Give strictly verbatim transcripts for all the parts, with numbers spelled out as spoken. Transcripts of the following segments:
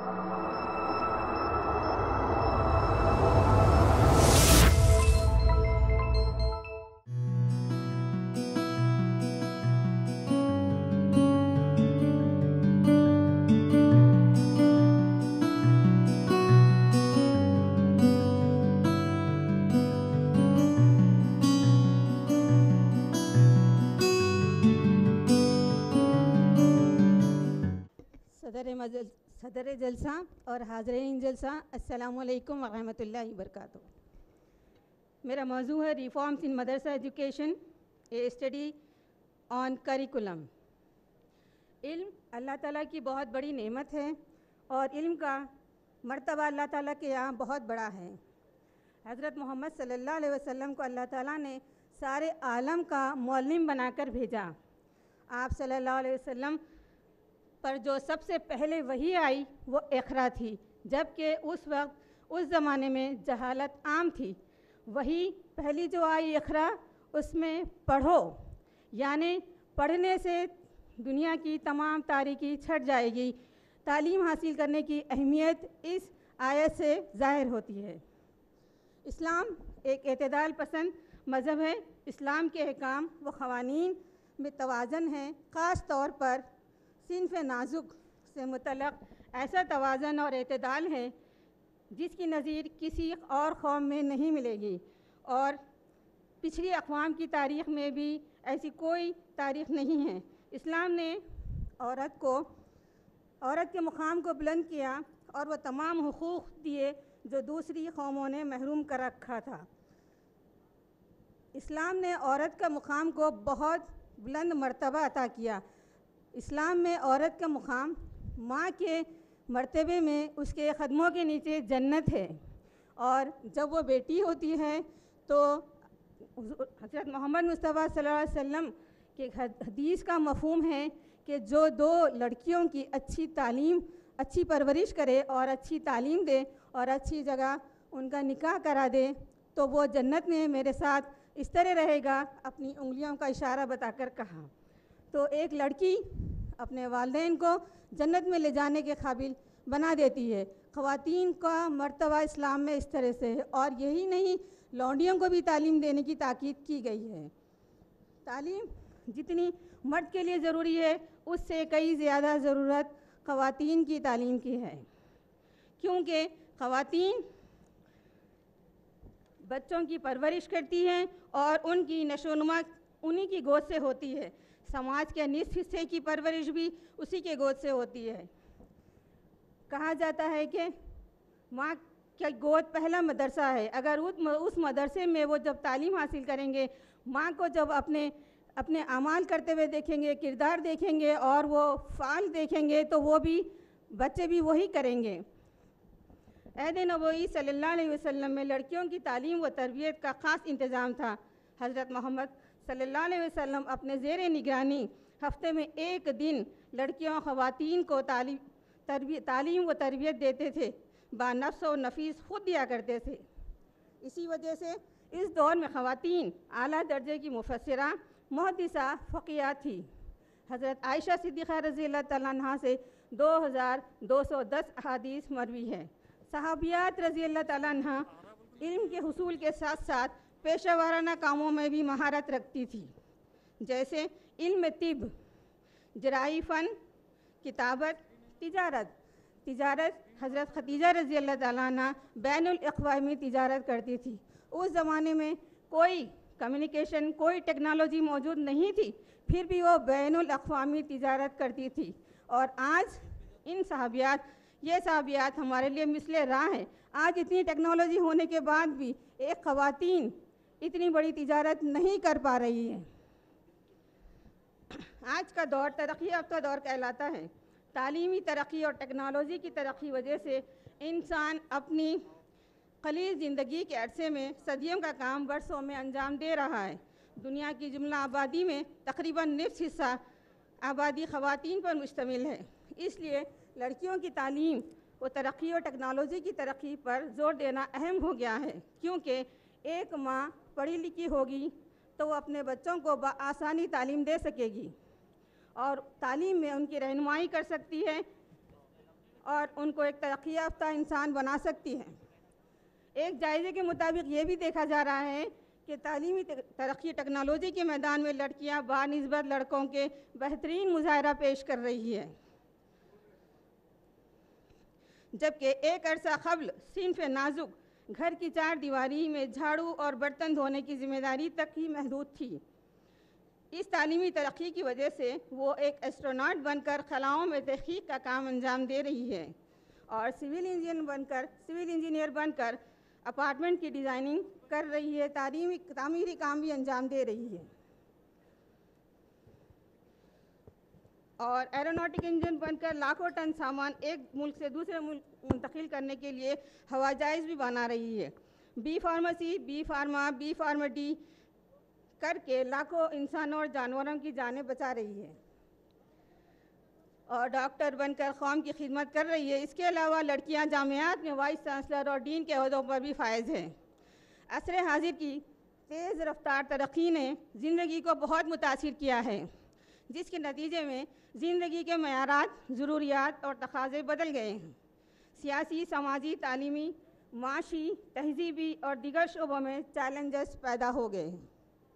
सदर जलसा और हाज़रीन जलसा, अस्सलामु अलैकुम वरहमतुल्लाहि वबरकातुहू। मेरा मौजू है reforms in madrasa education, a study on curriculum. इल्म अल्लाह ताला की बहुत बड़ी नेमत है और इल्म का मर्तबा अल्लाह ताला के यहाँ बहुत बड़ा है। हज़रत मोहम्मद सल्लल्लाहु अलैहि वसल्लम को अल्लाह ताला ने सारे आलम का मुअल्लिम बनाकर भेजा। आप सल्लल्लाहु अलैहि वसल्लम पर जो सबसे पहले वही आई वो इक़रा थी, जबकि उस वक्त उस ज़माने में जहालत आम थी। वही पहली जो आई इक़रा, उसमें पढ़ो, यानी पढ़ने से दुनिया की तमाम तारीकी छट जाएगी। तालीम हासिल करने की अहमियत इस आयत से ज़ाहिर होती है। इस्लाम एक एतदाल पसंद मज़हब है। इस्लाम के अहकाम व क़वानीन में तवाज़न है, ख़ास तौर पर सिन्फ़ नाजुक से मुतल्लक़ ऐसा तवाज़न और एतदाल है जिसकी नज़ीर किसी और कौम में नहीं मिलेगी, और पिछली अक़वाम की तारीख़ में भी ऐसी कोई तारीख़ नहीं है। इस्लाम ने औरत को औरत के मुक़ाम को बुलंद किया और वह तमाम हुकूक़ दिए जो दूसरी कौमों ने महरूम कर रखा था। इस्लाम ने औरत का मुक़ाम को बहुत बुलंद मर्तबा अता किया। इस्लाम में औरत का मुक़ाम माँ के मर्तबे में उसके क़दमों के नीचे जन्नत है, और जब वो बेटी होती है तो हज़रत मोहम्मद मुस्तफ़ा सल्लल्लाहु अलैहि वसल्लम के हदीस का मफ़हूम है कि जो दो लड़कियों की अच्छी तालीम, अच्छी परवरिश करे और अच्छी तालीम दे और अच्छी जगह उनका निकाह करा दे, तो वो जन्नत में मेरे साथ इस तरह रहेगा। अपनी उंगलियों का इशारा बताकर कहा। तो एक लड़की अपने वालिदैन को जन्नत में ले जाने के काबिल बना देती है। ख़वातीन का मर्तबा इस्लाम में इस तरह से है, और यही नहीं, लौंडियों को भी तालीम देने की ताकीद की गई है। तालीम जितनी मर्द के लिए ज़रूरी है, उससे कई ज़्यादा ज़रूरत ख़वातीन की तालीम की है, क्योंकि ख़वातीन बच्चों की परवरिश करती हैं और उनकी नशोनुमा उन्हीं की गोद से होती है। समाज के निस्फ हिस्से की परवरिश भी उसी के गोद से होती है। कहा जाता है कि माँ का गोद पहला मदरसा है। अगर उस मदरसे में वो जब तालीम हासिल करेंगे, माँ को जब अपने अपने अमाल करते हुए देखेंगे, किरदार देखेंगे और वो फ़ाल देखेंगे, तो वो भी बच्चे भी वही करेंगे। अहद नबवी सल्लल्लाहु अलैहि वसल्लम में लड़कियों की तालीम व तरबियत का ख़ास इंतज़ाम था। हज़रत मोहम्मद सल्लल्लाहु अलैहि वसल्लम अपने ज़ेरे निगरानी हफ़्ते में एक दिन लड़कियों ख़वातीन को तालीम तरबियत तालीम व तरबियत देते थे। बानफ्स व नफीस ख़ुद दिया करते थे। इसी वजह से इस दौर में ख़वातीन आला दर्जे की मुफस्सिरा, मुहद्दिसा, फ़क़ीहा थी। हज़रत आयशा सिद्दीक़ा रज़ियल्लाहु तआला अन्हा से दो हज़ार दो सौ दस अहादीस मरवी है। सहाबियात रज़ियल्लाहु तआला अन्हा इल्म के हुसूल के साथ साथ पेशा वाराना कामों में भी महारत रखती थी, जैसे इल्म तिब, जराई फ़न, किताबत, तिजारत। तिजारत हज़रत खदीजा रज़ियल्लाहु तआला अन्हा बैनुल अक़वामी तिजारत करती थी। उस ज़माने में कोई कम्युनिकेशन, कोई टेक्नोलॉजी मौजूद नहीं थी, फिर भी वो बैनुल अक़वामी तिजारत करती थी। और आज इन सहाबियात ये सहाबियात हमारे लिए मिसले राह हैं। आज इतनी टेक्नोलॉजी होने के बाद भी एक ख़वातीन इतनी बड़ी तिजारत नहीं कर पा रही है। आज का दौर तरक्की याफ्ता दौर कहलाता है। तालीमी तरक्की और टेक्नोलॉजी की तरक्की वजह से इंसान अपनी क़लील ज़िंदगी के अरसे में सदियों का काम बरसों में अंजाम दे रहा है। दुनिया की जुमला आबादी में तकरीबन निफ्स हिस्सा आबादी ख़वातीन पर मुश्तमिल है। इसलिए लड़कियों की तालीम व तरक्की और टेक्नोलॉजी की तरक्की पर ज़ोर देना अहम हो गया है, क्योंकि एक माँ पढ़ी लिखी होगी तो वो अपने बच्चों को आसानी तालीम दे सकेगी और तालीम में उनकी रहनुमाई कर सकती है اور ان کو ایک ترقی یافتہ انسان بنا سکتی ہے۔ ایک جائزے کے مطابق یہ بھی دیکھا جا رہا ہے کہ تعلیمی ترقی ٹیکنالوجی کے میدان میں لڑکیاں بنسبت لڑکوں کے بہترین مظاہرہ پیش کر رہی ہے، جبکہ ایک عرصہ قبل صنف نازک گھر کی چار دیواری میں جھاڑو اور برتن دھونے کی ذمہ داری تک ہی محدود تھی۔ اس تعلیمی ترقی کی وجہ سے وہ ایک ایسٹروناٹ بن کر خلاؤں میں تحقیق کا کام انجام دے رہی ہے اور سول انجینئر بن کر سول انجینئر بن کر اپارٹمنٹ کی ڈیزائننگ کر رہی ہے، تعلیمی تعمیری کام بھی انجام دے رہی ہے، اور ایروناٹک انجن بن کر لاکھوں ٹن سامان ایک ملک سے دوسرے ملک منتقل کرنے کے لیے ہوائی جہاز بھی بنا رہی ہے۔ B pharmacy, B pharma, B pharmacy کر کے لاکھوں انسانوں اور جانوروں کی جانیں بچا رہی ہے اور ڈاکٹر بن کر قوم کی خدمت کر رہی ہے۔ اس کے علاوہ لڑکیاں جامعات میں وائس چانسلر اور ڈین کے عہدوں پر بھی فائز ہیں۔ عصر حاضر کی تیز رفتار ترقی نے زندگی کو بہت متاثر کیا ہے، جس کے نتیجے میں زندگی کے معیارات، ضروریات اور تقاضے بدل گئے ہیں۔ سیاسی، سماجی، تعلیمی، معاشی، تہذیبی اور دیگر شعبوں میں چیلنجز پیدا ہو گئے ہیں۔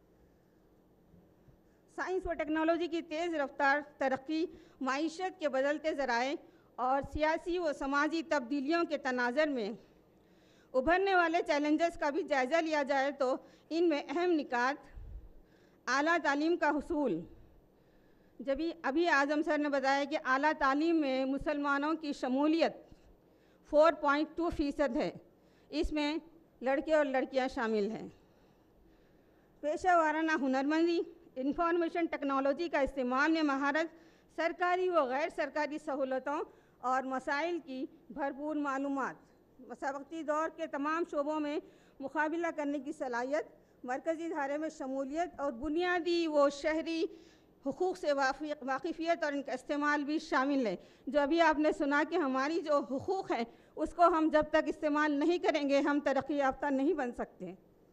سائنس و ٹیکنالوجی کی تیز رفتار ترقی معیشت کے بدلتے ذرائع اور سیاسی و سماجی تبدیلیوں کے تناظر میں ابھرنے والے چیلنجز کا بھی جائزہ لیا جائے تو ان میں اہم نکات: اعلیٰ تعلیم کا حصول۔ جبھی ابھی اعظم سر نے بتایا کہ اعلیٰ تعلیم میں مسلمانوں کی شمولیت چار پوائنٹ دو فیصد ہے، اس میں لڑکے اور لڑکیاں شامل ہیں۔ پیشہ وارانہ ہنرمندی، انفارمیشن ٹیکنالوجی کا استعمال میں مہارت، سرکاری و غیر سرکاری سہولتوں اور مسائل کی بھرپور معلومات، مسابقتی دور کے تمام شعبوں میں مقابلہ کرنے کی صلاحیت، مرکزی ادارے میں شمولیت اور بنیادی و شہری حقوق سے واقفیت اور ان کا استعمال بھی شامل ہے۔ جو ابھی آپ نے سنا کہ ہماری جو حقوق ہیں اس کو ہم جب تک استعمال نہیں کریں گے ہم ترقی یافتہ نہیں بن سکتے۔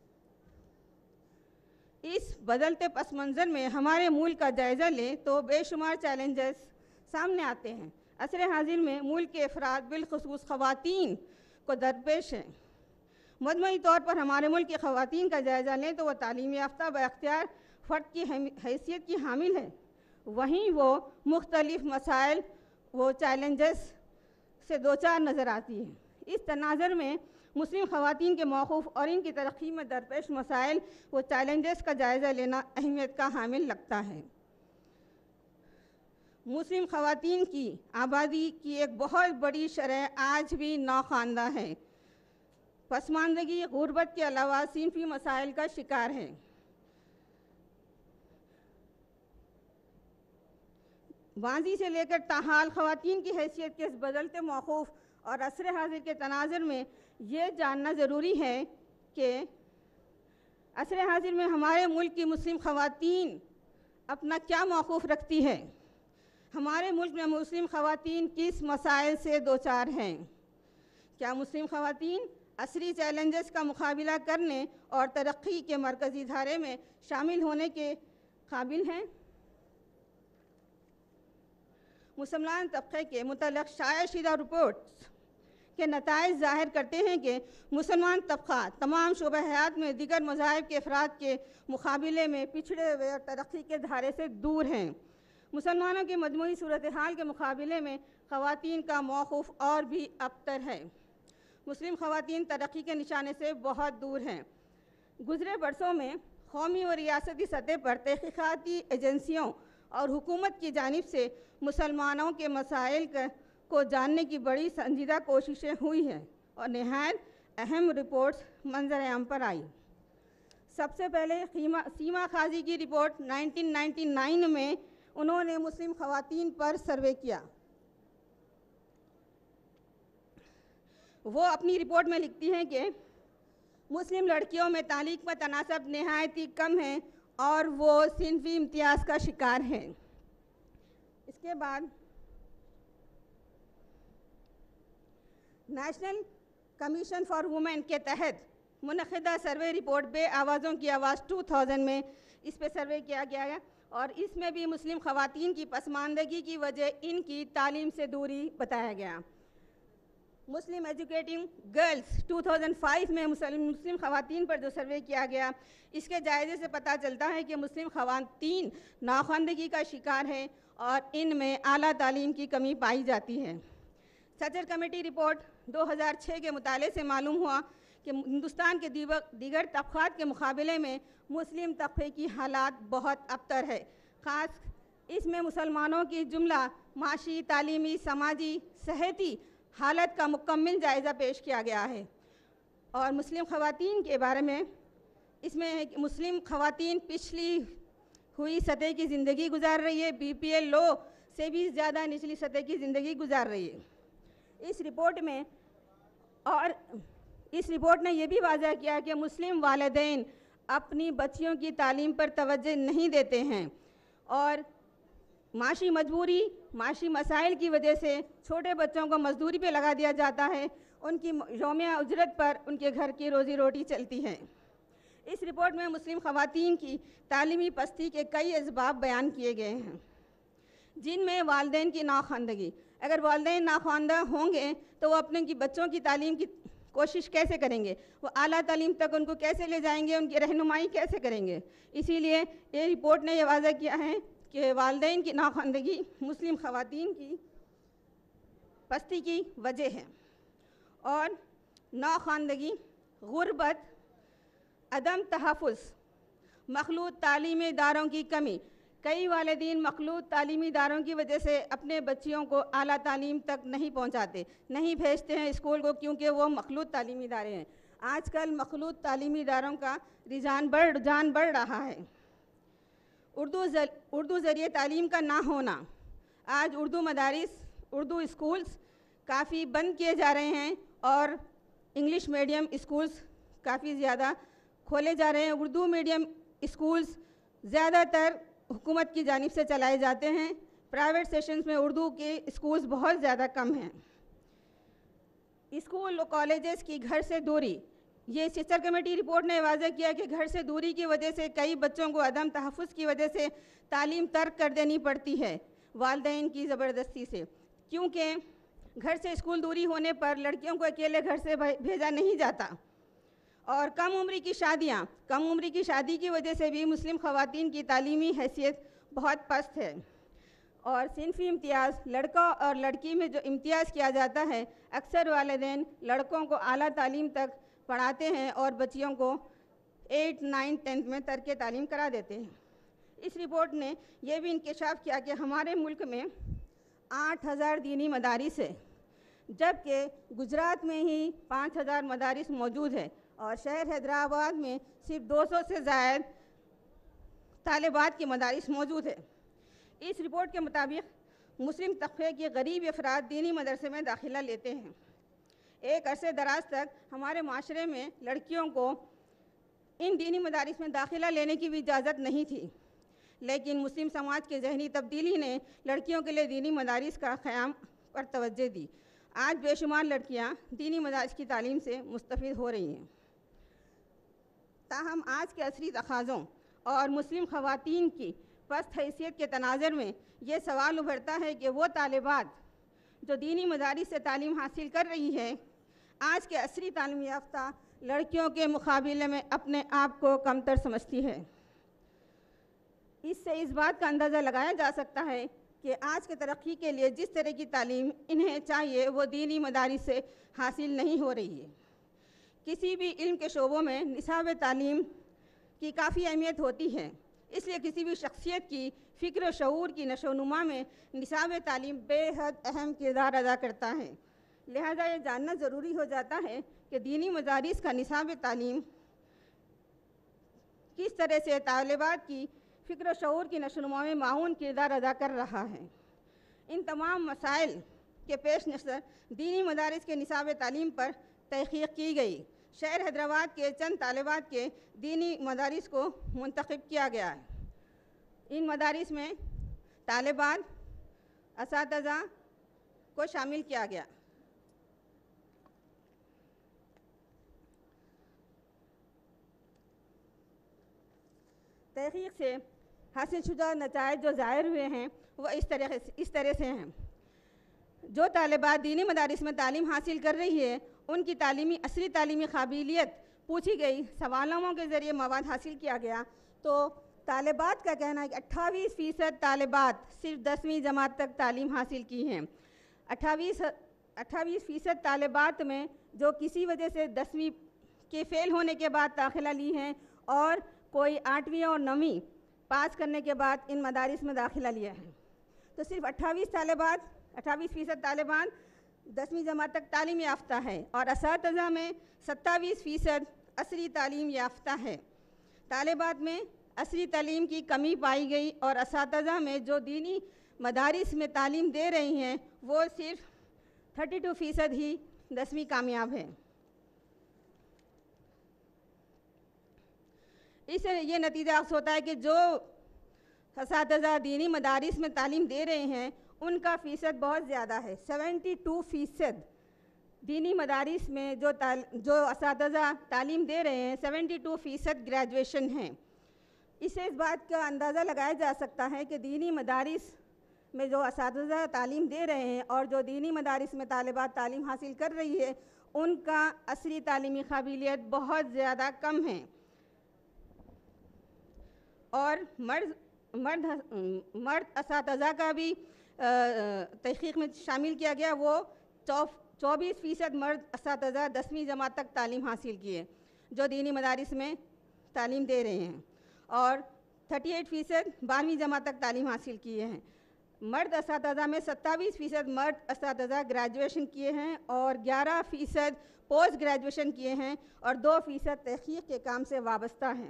اس بدلتے پس منظر میں ہمارے ملک کا جائزہ لیں تو بے شمار چیلنجز سامنے آتے ہیں۔ عصر حاضر میں ملک کے افراد بالخصوص خواتین کو درپیش ہیں۔ مجموعی طور پر ہمارے ملک کی خواتین کا جائزہ لیں تو وہ تعلیم یافتہ با اختیار فرد کی حیثیت کی حامل ہے، وہیں وہ مختلف مسائل و چیلنجز سے دوچار نظر آتی ہیں۔ اس تناظر میں مسلم خواتین کے موقف اور ان کی ترقی میں درپیش مسائل و چیلنجز کا جائزہ لینا اہمیت کا حامل لگتا ہے۔ مسلم خواتین کی آبادی کی ایک بہت بڑی شرح آج بھی ناخواندہ ہے، پسماندگی، غربت کے علاوہ صنفی مسائل کا شکار ہے۔ ماضی سے لے کر تاحال خواتین کی حیثیت کے اس بدلتے موقف اور عصر حاضر کے تناظر میں یہ جاننا ضروری ہے کہ عصر حاضر میں ہمارے ملک کی مسلم خواتین اپنا کیا موقف رکھتی ہے، ہمارے ملک میں مسلم خواتین کس مسائل سے دوچار ہیں، کیا مسلم خواتین عصری چیلنجز کا مقابلہ کرنے اور ترقی کے مرکزی دھارے میں شامل ہونے کے قابل ہیں۔ مسلمان طبقے کے متعلق شائع شدہ رپورٹس کے نتائج ظاہر کرتے ہیں کہ مسلمان طبقہ تمام شعبہ حیات میں دیگر مذاہب کے افراد کے مقابلے میں پچھڑے ہوئے اور ترقی کے دھارے سے دور ہیں۔ مسلمانوں کی مجموعی صورتحال کے مقابلے میں خواتین کا موقف اور بھی ابتر ہے۔ مسلم خواتین ترقی کے نشانے سے بہت دور ہیں۔ گزرے برسوں میں قومی و ریاستی سطح پر تحقیقاتی ایجنسیوں اور حکومت کی جانب سے مسلمانوں کے مسائل کو جاننے کی بڑی سنجیدہ کوششیں ہوئی ہیں اور نہایت اہم رپورٹس منظر عام پر آئی۔ سب سے پہلے سیما قاضی کی رپورٹ نائنٹین نائنٹی نائن میں انہوں نے مسلم خواتین پر سروے کیا۔ وہ اپنی رپورٹ میں لکھتی ہیں کہ مسلم لڑکیوں میں تعلیم کا تناسب نہایت ہی کم ہے اور وہ صنفی امتیاز کا شکار ہیں۔ اس کے بعد نیشنل کمیشن فار وومن کے تحت منعقدہ سروے رپورٹ بے آوازوں کی آواز دو ہزار میں اس پہ سروے کیا گیا ہے اور اس میں بھی مسلم خواتین کی پسماندگی کی وجہ ان کی تعلیم سے دوری بتایا گیا۔ Muslim educating girls two thousand five میں مسلم مسلم خواتین پر جو سروے کیا گیا، اس کے جائزے سے پتہ چلتا ہے کہ مسلم خواتین ناخواندگی کا شکار ہیں اور ان میں اعلیٰ تعلیم کی کمی پائی جاتی ہے۔ سچر کمیٹی رپورٹ دو ہزار چھ کے مطالعے سے معلوم ہوا کہ ہندوستان کے دیگر طبقات کے مقابلے میں مسلم طبقے کی حالات بہت ابتر ہے۔ خاص اس میں مسلمانوں کی جملہ معاشی، تعلیمی، سماجی، صحتی حالت کا مکمل جائزہ پیش کیا گیا ہے۔ اور مسلم خواتین کے بارے میں اس میں ہے کہ مسلم خواتین پچھلی ہوئی سطح کی زندگی گزار رہی ہے، بی پی ایل لو سے بھی زیادہ نچلی سطح کی زندگی گزار رہی ہے۔ اس رپورٹ میں اور اس رپورٹ نے یہ بھی واضح کیا کہ مسلم والدین اپنی بچیوں کی تعلیم پر توجہ نہیں دیتے ہیں اور معاشی مجبوری، معاشی مسائل کی وجہ سے چھوٹے بچوں کو مزدوری پہ لگا دیا جاتا ہے، ان کی یومیہ اجرت پر ان کے گھر کی روزی روٹی چلتی ہے۔ اس رپورٹ میں مسلم خواتین کی تعلیمی پستی کے کئی اسباب بیان کیے گئے ہیں، جن میں والدین کی ناخواندگی۔ اگر والدین ناخواندہ ہوں گے تو وہ اپنے کی بچوں کی تعلیم کی کوشش کیسے کریں گے، وہ اعلیٰ تعلیم تک ان کو کیسے لے جائیں گے، ان کی رہنمائی کیسے کریں گے۔ اسی لیے یہ رپورٹ نے یہ واضح کیا ہے کہ والدین کی ناخواندگی مسلم خواتین کی پستی کی وجہ ہے۔ اور ناخواندگی، غربت، عدم تحفظ، مخلوط تعلیمی اداروں کی کمی۔ کئی والدین مخلوط تعلیمی اداروں کی وجہ سے اپنے بچیوں کو اعلیٰ تعلیم تک نہیں پہنچاتے، نہیں بھیجتے ہیں اسکول کو، کیونکہ وہ مخلوط تعلیمی ادارے ہیں۔ آج کل مخلوط تعلیمی اداروں کا رجحان بڑھ رجحان بڑھ رہا ہے۔ اردو اردو ذریعے تعلیم کا نہ ہونا۔ آج اردو مدارس، اردو اسکولز کافی بند کیے جا رہے ہیں اور انگلش میڈیم اسکولز کافی زیادہ کھولے جا رہے ہیں۔ اردو میڈیم اسکولز زیادہ تر حکومت کی جانب سے چلائے جاتے ہیں، پرائیویٹ سیشنز میں اردو کے اسکولز بہت زیادہ کم ہیں۔ اسکول و کالجز کی گھر سے دوری۔ یہ سچر کمیٹی رپورٹ نے واضح کیا کہ گھر سے دوری کی وجہ سے کئی بچوں کو عدم تحفظ کی وجہ سے تعلیم ترک کر دینی پڑتی ہے والدین کی زبردستی سے، کیونکہ گھر سے اسکول دوری ہونے پر لڑکیوں کو اکیلے گھر سے بھیجا نہیں جاتا۔ اور کم عمری کی شادیاں، کم عمری کی شادی کی وجہ سے بھی مسلم خواتین کی تعلیمی حیثیت بہت پست ہے۔ اور صنفی امتیاز، لڑکا اور لڑکی میں جو امتیاز کیا جاتا ہے، اکثر والدین لڑکوں کو اعلیٰ تعلیم تک پڑھاتے ہیں اور بچیوں کو ایٹ نائن ٹینتھ میں ترک تعلیم کرا دیتے ہیں۔ اس رپورٹ نے یہ بھی انکشاف کیا کہ ہمارے ملک میں آٹھ ہزار دینی مدارس ہے، جبکہ گجرات میں ہی پانچ ہزار مدارس موجود ہے اور شہر حیدرآباد میں صرف دو سو سے زائد طالبات کے مدارس موجود ہے۔ اس رپورٹ کے مطابق مسلم طبقے کے غریب افراد دینی مدرسے میں داخلہ لیتے ہیں۔ ایک عرصے دراز تک ہمارے معاشرے میں لڑکیوں کو ان دینی مدارس میں داخلہ لینے کی بھی اجازت نہیں تھی، لیکن مسلم سماج کے ذہنی تبدیلی نے لڑکیوں کے لیے دینی مدارس کا قیام پر توجہ دی۔ آج بے شمار لڑکیاں دینی مدارس کی تعلیم سے مستفید ہو رہی ہیں۔ تاہم آج کے عصری تقاضوں اور مسلم خواتین کی پست حیثیت کے تناظر میں یہ سوال ابھرتا ہے کہ وہ طالبات جو دینی مدارس سے تعلیم حاصل کر رہی ہے، آج کے عصری تعلیم یافتہ لڑکیوں کے مقابلے میں اپنے آپ کو کمتر سمجھتی ہے۔ اس سے اس بات کا اندازہ لگایا جا سکتا ہے کہ آج کے ترقی کے لیے جس طرح کی تعلیم انہیں چاہیے وہ دینی مدارس سے حاصل نہیں ہو رہی ہے۔ کسی بھی علم کے شعبوں میں نصاب تعلیم کی کافی اہمیت ہوتی ہے، اس لیے کسی بھی شخصیت کی فکر و شعور کی نشو و نما میں نصاب تعلیم بے حد اہم کردار ادا کرتا ہے۔ لہذا یہ جاننا ضروری ہو جاتا ہے کہ دینی مدارس کا نصاب تعلیم کس طرح سے طالبات کی فکر و شعور کی نشو و نما میں معاون کردار ادا کر رہا ہے۔ ان تمام مسائل کے پیش نظر دینی مدارس کے نصاب تعلیم پر تحقیق کی گئی۔ شہر حیدرآباد کے چند طالبات کے دینی مدارس کو منتخب کیا گیا ہے۔ ان مدارس میں طالبات، اساتذہ کو شامل کیا گیا۔ تحقیق سے حاصل شدہ نتائج جو ظاہر ہوئے ہیں وہ اس طرح اس طرح سے ہیں۔ جو طالبات دینی مدارس میں تعلیم حاصل کر رہی ہے ان کی تعلیمی عصری تعلیمی قابلیت پوچھی گئی، سوالناموں کے ذریعے مواد حاصل کیا گیا، تو طالبات کا کہنا ہے کہ اٹھائیس فیصد طالبات صرف دسویں جماعت تک تعلیم حاصل کی ہیں۔ اٹھائیس اٹھائیس فیصد طالبات میں جو کسی وجہ سے دسویں کے فیل ہونے کے بعد داخلہ لی ہیں اور کوئی آٹھویں اور نویں پاس کرنے کے بعد ان مدارس میں داخلہ لیا ہے، تو صرف اٹھائیس طالبات اٹھائیس فیصد طالبان دسویں جماعت تک تعلیم یافتہ ہے اور اساتذہ میں ستائیس فیصد عصری تعلیم یافتہ ہے۔ طالبات میں عصری تعلیم کی کمی پائی گئی اور اساتذہ میں جو دینی مدارس میں تعلیم دے رہی ہیں وہ صرف بتیس فیصد ہی دسویں کامیاب ہے۔ اس سے یہ نتیجہ اخذ ہوتا ہے کہ جو اساتذہ دینی مدارس میں تعلیم دے رہے ہیں ان کا فیصد بہت زیادہ ہے، سیونٹی ٹو فیصد دینی مدارس میں جو جو اساتذہ تعلیم دے رہے ہیں سیونٹی ٹو فیصد گریجویشن ہیں۔ اس سے اس بات کا اندازہ لگایا جا سکتا ہے کہ دینی مدارس میں جو اساتذہ تعلیم دے رہے ہیں اور جو دینی مدارس میں طالبات تعلیم حاصل کر رہی ہے ان کا عصری تعلیمی قابلیت بہت زیادہ کم ہے، اور مرد مرد مرد اساتذہ کا بھی تحقیق میں شامل کیا گیا، وہ چوبیس فیصد مرد اساتذہ دسویں جماعت تک تعلیم حاصل کیے جو دینی مدارس میں تعلیم دے رہے ہیں، اور اڑتیس فیصد بارہویں جماعت تک تعلیم حاصل کیے ہیں۔ مرد اساتذہ میں ستائیس فیصد مرد اساتذہ گریجویشن کیے ہیں اور گیارہ فیصد پوسٹ گریجویشن کیے ہیں اور دو فیصد تحقیق کے کام سے وابستہ ہیں۔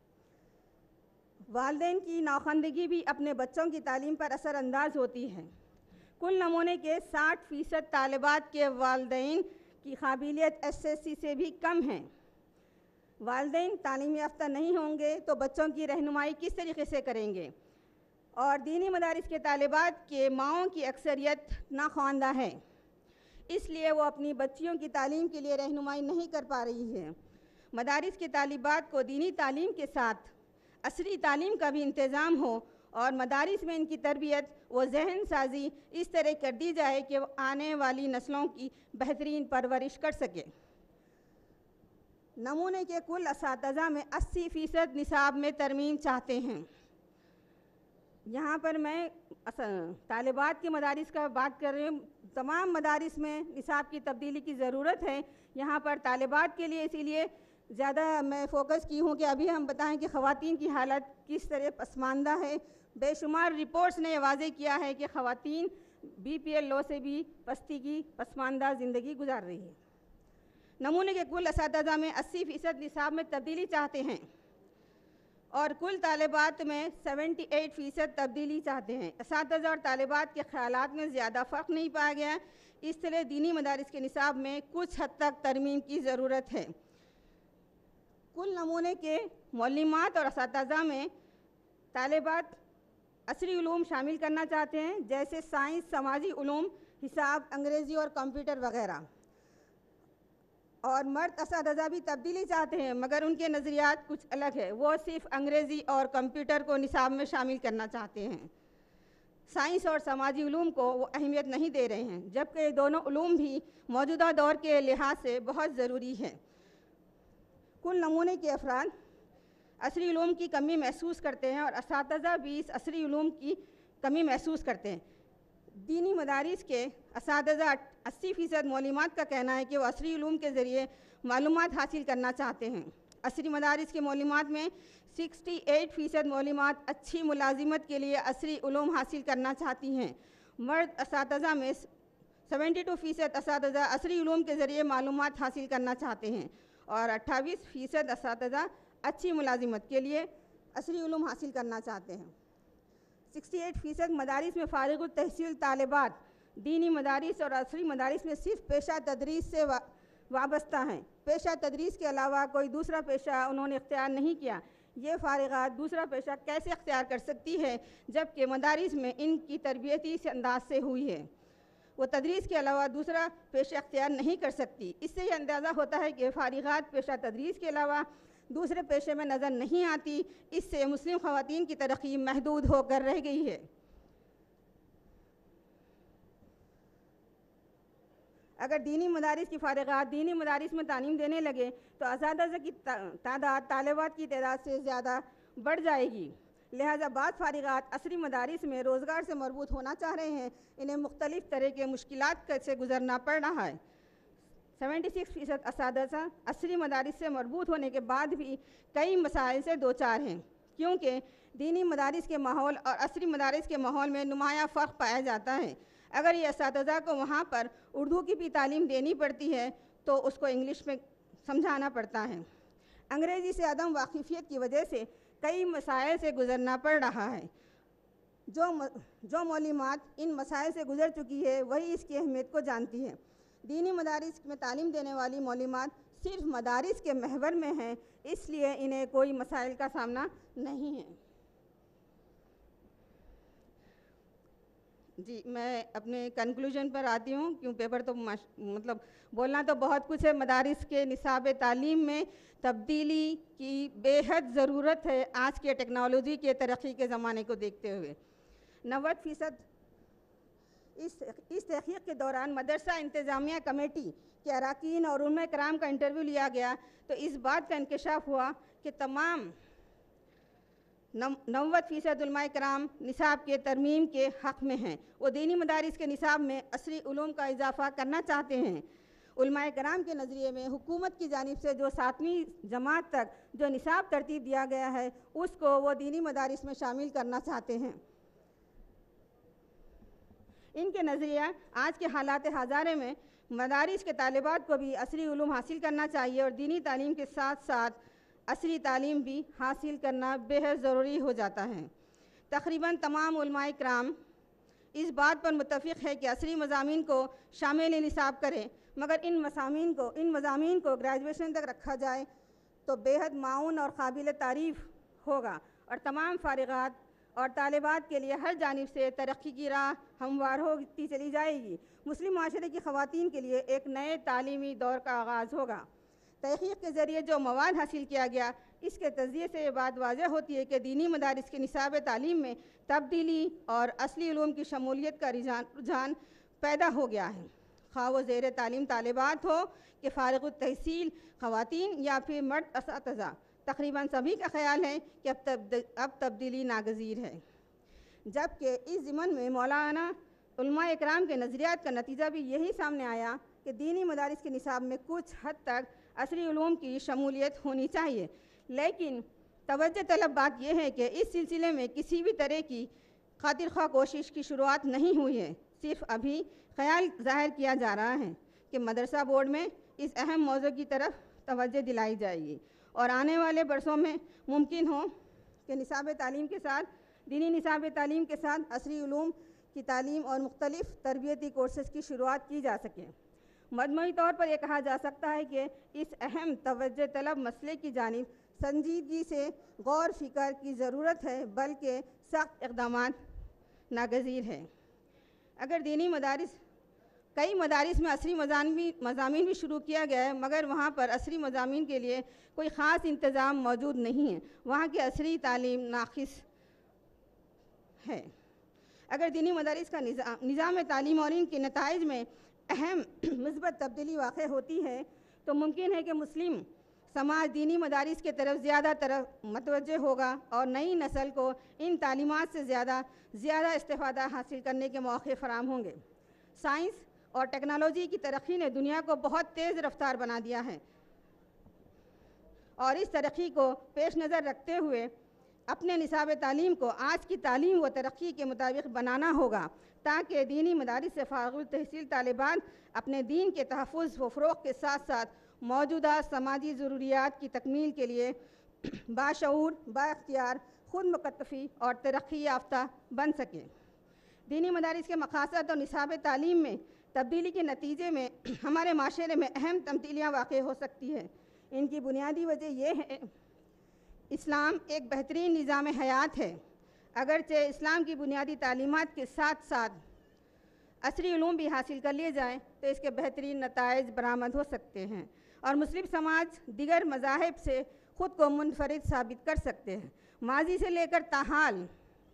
والدین کی ناخواندگی بھی اپنے بچوں کی تعلیم پر اثر انداز ہوتی ہے۔ کل نمونے کے ساٹھ فیصد طالبات کے والدین کی قابلیت ایس ایس سی سے بھی کم ہیں۔ والدین تعلیم یافتہ نہیں ہوں گے تو بچوں کی رہنمائی کس طریقے سے کریں گے، اور دینی مدارس کے طالبات کے ماؤں کی اکثریت ناخواندہ ہے، اس لیے وہ اپنی بچیوں کی تعلیم کے لیے رہنمائی نہیں کر پا رہی ہے۔ مدارس کے طالبات کو دینی تعلیم کے ساتھ عصری تعلیم کا بھی انتظام ہو اور مدارس میں ان کی تربیت و ذہن سازی اس طرح کر دی جائے کہ وہ آنے والی نسلوں کی بہترین پرورش کر سکے۔ نمونے کے کل اساتذہ میں اسی فیصد نصاب میں ترمیم چاہتے ہیں۔ یہاں پر میں طالبات کے مدارس کا بات کر رہی ہوں، تمام مدارس میں نصاب کی تبدیلی کی ضرورت ہے، یہاں پر طالبات کے لیے اسی لیے زیادہ میں فوکس کی ہوں کہ ابھی ہم بتائیں کہ خواتین کی حالت کس طرح پسماندہ ہے۔ بے شمار رپورٹس نے یہ واضح کیا ہے کہ خواتین بی پی ایل لو سے بھی پستی کی پسماندہ زندگی گزار رہی ہے۔ نمونے کے کل اساتذہ میں اسی فیصد نصاب میں تبدیلی چاہتے ہیں اور کل طالبات میں سیونٹی ایٹ فیصد تبدیلی چاہتے ہیں۔ اساتذہ اور طالبات کے خیالات میں زیادہ فرق نہیں پایا گیا، اس طرح دینی مدارس کے نصاب میں کچھ حد تک ترمیم کی ضرورت ہے۔ کل نمونے کے معلمات اور اساتذہ میں طالبات عصری علوم شامل کرنا چاہتے ہیں جیسے سائنس، سماجی علوم، حساب، انگریزی اور کمپیوٹر وغیرہ، اور مرد اساتذہ بھی تبدیلی چاہتے ہیں مگر ان کے نظریات کچھ الگ ہے، وہ صرف انگریزی اور کمپیوٹر کو نصاب میں شامل کرنا چاہتے ہیں۔ سائنس اور سماجی علوم کو وہ اہمیت نہیں دے رہے ہیں، جبکہ یہ دونوں علوم بھی موجودہ دور کے لحاظ سے بہت ضروری ہے۔ کل نمونے کے افراد عصری علوم کی کمی محسوس کرتے ہیں اور اساتذہ بھی اس عصری علوم کی کمی محسوس کرتے ہیں۔ دینی مدارس کے اساتذہ اسی فیصد معلومات کا کہنا ہے کہ وہ عصری علوم کے ذریعے معلومات حاصل کرنا چاہتے ہیں۔ عصری مدارس کے معلومات میں سکسٹی ایٹ فیصد معلومات اچھی ملازمت کے لیے عصری علوم حاصل کرنا چاہتی ہیں۔ مرد اساتذہ میں سیونٹی ٹو فیصد اساتذہ عصری علوم کے ذریعے معلومات حاصل کرنا چاہتے ہیں اور اٹھائیس فیصد اساتذہ اچھی ملازمت کے لیے عصری علوم حاصل کرنا چاہتے ہیں۔ سکسٹی ایٹ فیصد مدارس میں فارغ التحصیل طالبات دینی مدارس اور عصری مدارس میں صرف پیشہ تدریس سے وابستہ ہیں، پیشہ تدریس کے علاوہ کوئی دوسرا پیشہ انہوں نے اختیار نہیں کیا۔ یہ فارغات دوسرا پیشہ کیسے اختیار کر سکتی ہے جبکہ مدارس میں ان کی تربیت اس انداز سے ہوئی ہے؟ وہ تدریس کے علاوہ دوسرا پیشہ اختیار نہیں کر سکتی۔ اس سے یہ اندازہ ہوتا ہے کہ فارغات پیشہ تدریس کے علاوہ دوسرے پیشے میں نظر نہیں آتی، اس سے مسلم خواتین کی ترقی محدود ہو کر رہ گئی ہے۔ اگر دینی مدارس کی فارغات دینی مدارس میں تعلیم دینے لگے تو اساتذہ کی تعداد طالبات کی تعداد سے زیادہ بڑھ جائے گی. لہٰذا بعض فارغات عصری مدارس میں روزگار سے مربوط ہونا چاہ رہے ہیں. انہیں مختلف طرح کے مشکلات سے گزرنا پڑ رہا ہے. سیونٹی سکس فیصد اساتذہ عصری مدارس سے مربوط ہونے کے بعد بھی کئی مسائل سے دوچار ہیں، کیونکہ دینی مدارس کے ماحول اور عصری مدارس کے ماحول میں نمایاں فرق پایا جاتا ہے. اگر یہ اساتذہ کو وہاں پر اردو کی بھی تعلیم دینی پڑتی ہے تو اس کو انگلش میں سمجھانا پڑتا ہے. انگریزی سے عدم واقفیت کی وجہ سے کئی مسائل سے گزرنا پڑ رہا ہے. جو جو معلومات ان مسائل سے گزر چکی ہے وہی اس کی اہمیت کو جانتی ہے. دینی مدارس میں تعلیم دینے والی معلومات صرف مدارس کے محور میں ہیں، اس لیے انہیں کوئی مسائل کا سامنا نہیں ہے. جی میں اپنے کنکلوژن پر آتی ہوں، کیوں پیپر تو مطلب بولنا تو بہت کچھ ہے. مدارس کے نصاب تعلیم میں تبدیلی کی بے حد ضرورت ہے آج کے ٹیکنالوجی کے ترقی کے زمانے کو دیکھتے ہوئے. نوے فیصد اس اس تحقیق کے دوران مدرسہ انتظامیہ کمیٹی کے اراکین اور علماء کرام کا انٹرویو لیا گیا تو اس بات کا انکشاف ہوا کہ تمام نوے فیصد علماء کرام نصاب کے ترمیم کے حق میں ہیں. وہ دینی مدارس کے نصاب میں عصری علوم کا اضافہ کرنا چاہتے ہیں. علماء کرام کے نظریے میں حکومت کی جانب سے جو ساتویں جماعت تک جو نصاب ترتیب دیا گیا ہے اس کو وہ دینی مدارس میں شامل کرنا چاہتے ہیں. ان کے نظریہ آج کے حالات ہزارے میں مدارس کے طالبات کو بھی عصری علوم حاصل کرنا چاہیے اور دینی تعلیم کے ساتھ ساتھ عصری تعلیم بھی حاصل کرنا بے حد ضروری ہو جاتا ہے. تقریباً تمام علماء کرام اس بات پر متفق ہے کہ عصری مضامین کو شامل نصاب کریں، مگر ان مضامین کو ان مضامین کو گریجویشن تک رکھا جائے تو بے حد معاون اور قابل تعریف ہوگا اور تمام فارغات اور طالبات کے لیے ہر جانب سے ترقی کی راہ ہموار ہوتی چلی جائے گی. مسلم معاشرے کی خواتین کے لیے ایک نئے تعلیمی دور کا آغاز ہوگا. تحقیق کے ذریعے جو مواد حاصل کیا گیا اس کے تجزیے سے یہ بات واضح ہوتی ہے کہ دینی مدارس کے نصاب تعلیم میں تبدیلی اور اصلی علوم کی شمولیت کا رجحان پیدا ہو گیا ہے، خواہ وہ زیر تعلیم طالبات ہو کہ فارغ التحصیل خواتین یا پھر مرد اساتذہ. تقریباً سبھی کا خیال ہے کہ اب اب تبدیلی ناگزیر ہے. جبکہ اس ضمن میں مولانا علماء اکرام کے نظریات کا نتیجہ بھی یہی سامنے آیا کہ دینی مدارس کے نصاب میں کچھ حد تک عصری علوم کی شمولیت ہونی چاہیے، لیکن توجہ طلب بات یہ ہے کہ اس سلسلے میں کسی بھی طرح کی خاطر خواہ کوشش کی شروعات نہیں ہوئی ہے. صرف ابھی خیال ظاہر کیا جا رہا ہے کہ مدرسہ بورڈ میں اس اہم موضوع کی طرف توجہ دلائی جائے گی اور آنے والے برسوں میں ممکن ہو کہ نصاب تعلیم کے ساتھ دینی نصاب تعلیم کے ساتھ عصری علوم کی تعلیم اور مختلف تربیتی کورسز کی شروعات کی جا سکے. مجموعی طور پر یہ کہا جا سکتا ہے کہ اس اہم توجہ طلب مسئلے کی جانب سنجیدگی سے غور فکر کی ضرورت ہے، بلکہ سخت اقدامات ناگزیر ہے. اگر دینی مدارس کئی مدارس میں عصری مضامین بھی شروع کیا گیا ہے، مگر وہاں پر عصری مضامین کے لیے کوئی خاص انتظام موجود نہیں ہے. وہاں کی عصری تعلیم ناقص ہے. اگر دینی مدارس کا نظام نظام تعلیم اور ان کے نتائج میں اہم مثبت تبدیلی واقع ہوتی ہے تو ممکن ہے کہ مسلم سماج دینی مدارس کے طرف زیادہ طرف متوجہ ہوگا اور نئی نسل کو ان تعلیمات سے زیادہ زیادہ استفادہ حاصل کرنے کے مواقع فراہم ہوں گے. سائنس اور ٹیکنالوجی کی ترقی نے دنیا کو بہت تیز رفتار بنا دیا ہے اور اس ترقی کو پیش نظر رکھتے ہوئے اپنے نصاب تعلیم کو آج کی تعلیم و ترقی کے مطابق بنانا ہوگا تاکہ دینی مدارس سے فارغ التحصیل طالبات اپنے دین کے تحفظ و فروغ کے ساتھ ساتھ موجودہ سماجی ضروریات کی تکمیل کے لیے باشعور، با اختیار، خود مکتفی اور ترقی یافتہ بن سکیں. دینی مدارس کے مقاصد اور نصاب تعلیم میں تبدیلی کے نتیجے میں ہمارے معاشرے میں اہم تبدیلیاں واقع ہو سکتی ہیں. ان کی بنیادی وجہ یہ ہے اسلام ایک بہترین نظام حیات ہے. اگرچہ اسلام کی بنیادی تعلیمات کے ساتھ ساتھ عصری علوم بھی حاصل کر لیے جائیں تو اس کے بہترین نتائج برآمد ہو سکتے ہیں اور مسلم سماج دیگر مذاہب سے خود کو منفرد ثابت کر سکتے ہیں. ماضی سے لے کر تاحال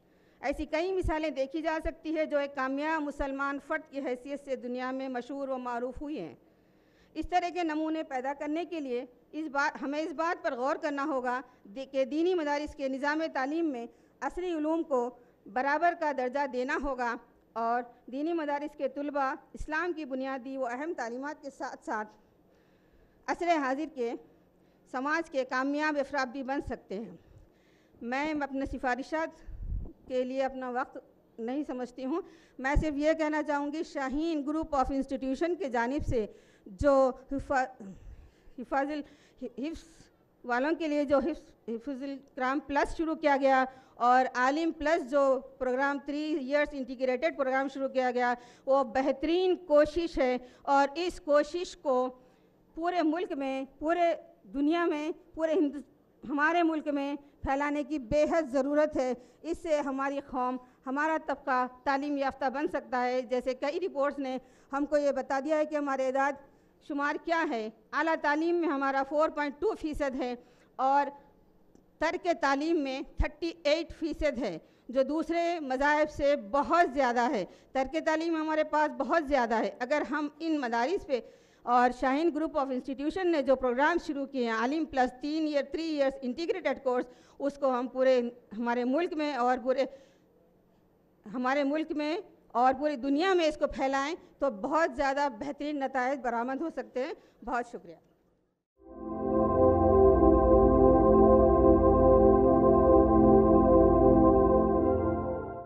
ایسی کئی مثالیں دیکھی جا سکتی ہے جو ایک کامیاب مسلمان فرد کی حیثیت سے دنیا میں مشہور و معروف ہوئی ہیں۔ اس طرح کے نمونے پیدا کرنے کے لیے اس بات ہمیں اس بات پر غور کرنا ہوگا کہ دینی مدارس کے نظام تعلیم میں عصری علوم کو برابر کا درجہ دینا ہوگا اور دینی مدارس کے طلباء اسلام کی بنیادی و اہم تعلیمات کے ساتھ ساتھ عصر حاضر کے سماج کے کامیاب افراد بھی بن سکتے ہیں۔ میں اپنے سفارشات کے لیے اپنا وقت نہیں سمجھتی ہوں، میں صرف یہ کہنا چاہوں گی شاہین گروپ آف انسٹیٹیوشن کے جانب سے جو حفاظ حفظ والوں کے لیے جو حفظ حفظ القرآن پلس شروع کیا گیا اور عالم پلس جو programme three years integrated programme شروع کیا گیا، وہ بہترین کوشش ہے اور اس کوشش کو پورے ملک میں، پورے دنیا میں، پورے ہندو ہمارے ملک میں پھیلانے کی بے حد ضرورت ہے۔ اس سے ہماری قوم، ہمارا طبقہ تعلیم یافتہ بن سکتا ہے۔ جیسے کئی رپورٹس نے ہم کو یہ بتا دیا ہے کہ ہمارے اعداد شمار کیا ہے، اعلیٰ تعلیم میں ہمارا فور پوائنٹ ٹو فیصد ہے اور ترک تعلیم میں تھرٹی ایٹ فیصد ہے، جو دوسرے مذاہب سے بہت زیادہ ہے۔ ترک تعلیم ہمارے پاس بہت زیادہ ہے۔ اگر ہم ان مدارس پہ اور شاہین گروپ آف انسٹیٹیوشن نے جو پروگرام شروع کیے ہیں عالم پلس تین year three years integrated course, اس کو ہم پورے ہمارے ملک میں اور پورے ہمارے ملک میں اور پوری دنیا میں اس کو پھیلائیں تو بہت زیادہ بہترین نتائج برآمد ہو سکتے ہیں۔ بہت شکریہ۔